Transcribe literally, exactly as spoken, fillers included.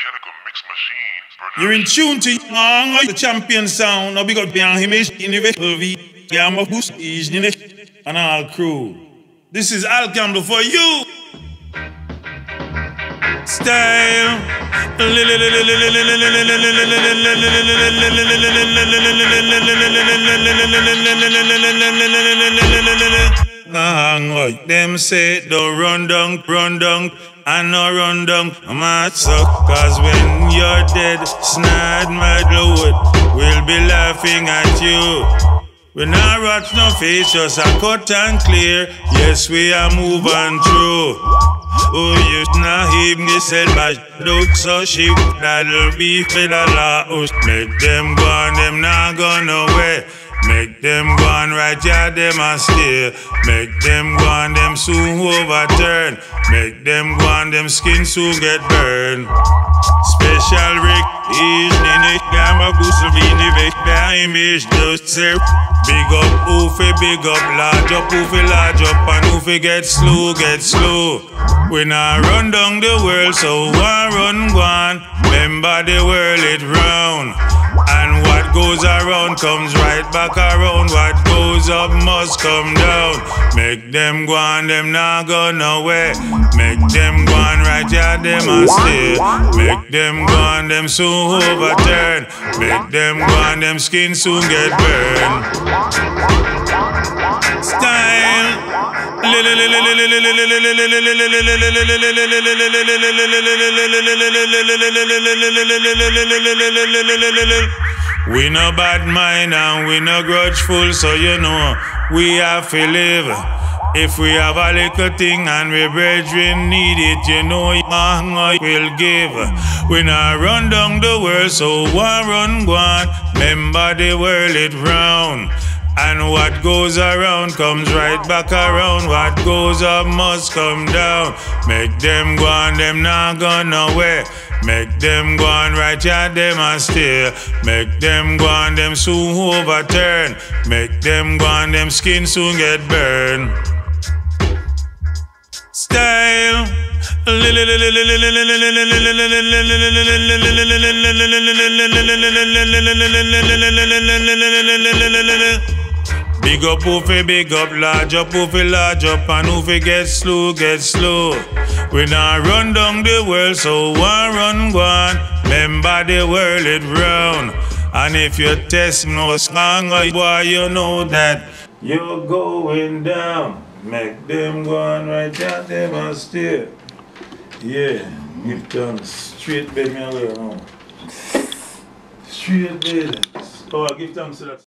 You're in tune to young, the champion sound. Now big up behind him in the Gamma Boost and all crew. This is Al Campbell for you. Style. Them say don't run down, run down, and no run down. My suck, cause when you're dead, snide my blood, we'll be laughing at you. We not rot no face, just a cut and clear. Yes, we are moving through. Oh, you not him, they said, but look so sheep, that'll be for the law. Make them go on, them not go nowhere. Make them go on right, yeah, them a stay. Make them go on, them soon overturn. Make them go on, them skin soon get burned. Special Rick, is in the gamma goose, be in the image, just say. Big up, oofy, big up, large up, oofy, large up, and oofy get slow, get slow. We not run down the world, so one run one. Remember the world it round. And what goes around comes right back around. What goes up must come down. Make them go on, them not go nowhere. Make them go on right, yeah, them a stay. Make them go on, them soon overturn. Make them go on, them skin soon get burned. Style. We no bad mind and we no grudgeful, so you know we have to live. If we have a little thing and we brethren need it, you know you will give. We not run down the world, so one run one. Remember the world it round. And what goes around comes right back around. What goes up must come down. Make them go on, them not go nowhere. Make them go on right, yeah, them a stay. Make them go on, them soon overturn. Make them go on, them skin soon get burned. Style. Big up, oofy, big up, large up, oofy, large up, and oofy get slow, get slow. We not run down the world, so one run one. Remember the world it round. And if you test no song, boy, you know that you're going down. Make them go on right, yeah, them and stay. Yeah, give thanks. Straight baby, I'm going home. Straight baby. Oh, give thanks to that.